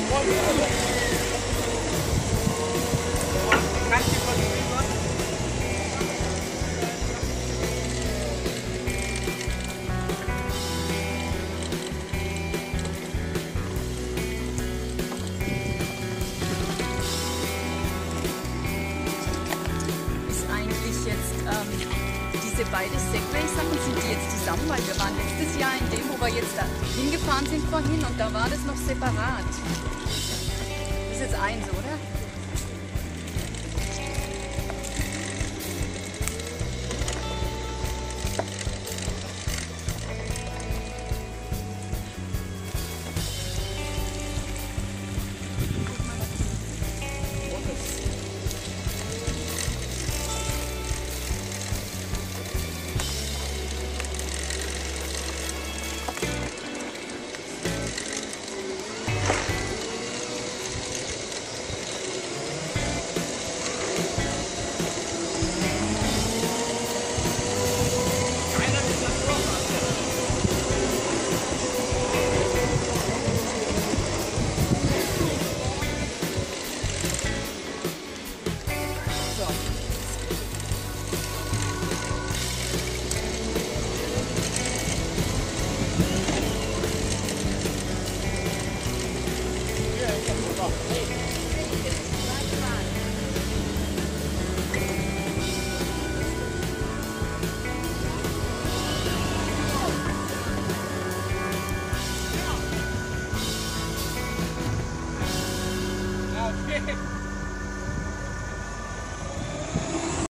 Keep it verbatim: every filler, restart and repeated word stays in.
Diese beiden Segway-Sachen, sind die jetzt zusammen? Weil wir waren letztes Jahr in dem, wo wir jetzt da hingefahren sind vorhin und da war das noch separat. Das ist jetzt eins, oder? Okay.